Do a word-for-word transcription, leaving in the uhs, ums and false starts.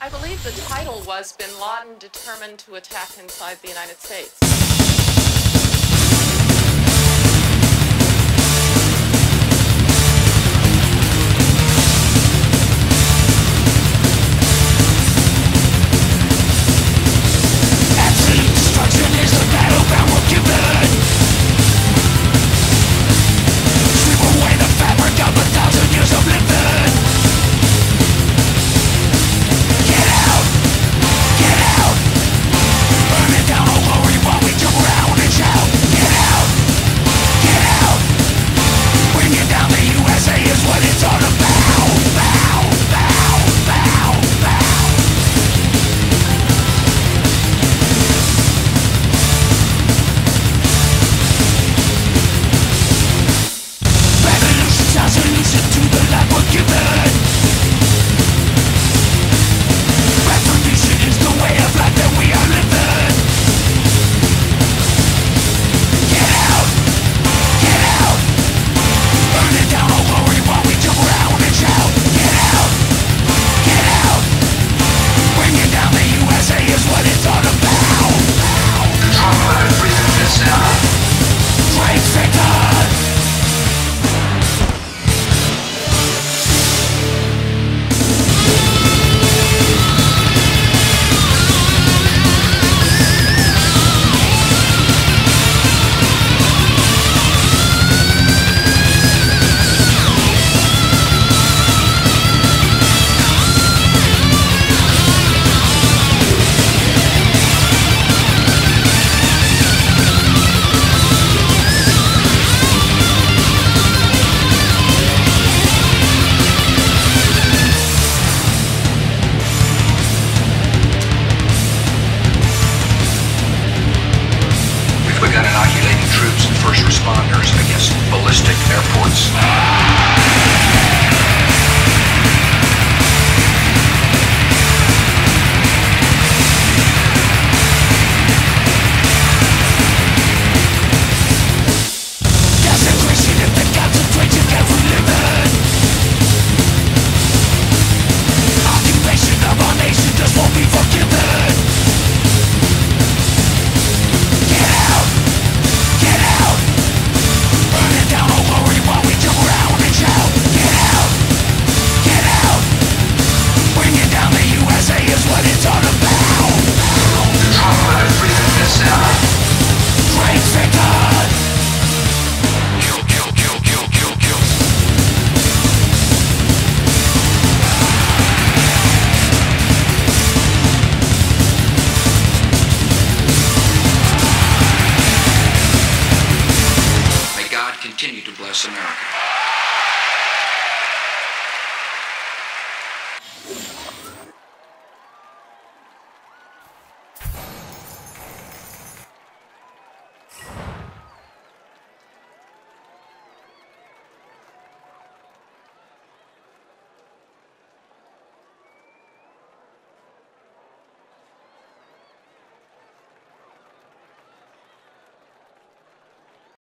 I believe the title was Bin Laden Determined to Attack Inside the United States. Absolute destruction is the battleground we're given. Sweep away the fabric of a thousand years of living. Get out, get out. Burn it down, oh glory, while we jump around and shout. Get out, get out. Bringing down the U S A is what it's all about. Bow, bow, bow, bow. Revolution sounds illusion to the life we're given. Retribution is the way of life that we are living. Get out, get out. Burn it down, oh glory, while we jump around and shout. Get out, get out. Bringing down the U S A is what it's all about. Control pilot briefing this now. Great Satan. We've begun inoculating troops and first responders against ballistic airports. Desecration is the concentration that we live in. Occupation of our nation just won't be forgiven. Get out, get out. Burn it down, oh glory, while we jump around and shout. Get out, get out. Bringing down the U S A is what it's all about. Control pilot briefing this now. Great Satan. Kill, kill, kill, kill, kill, kill. May God continue to bless America.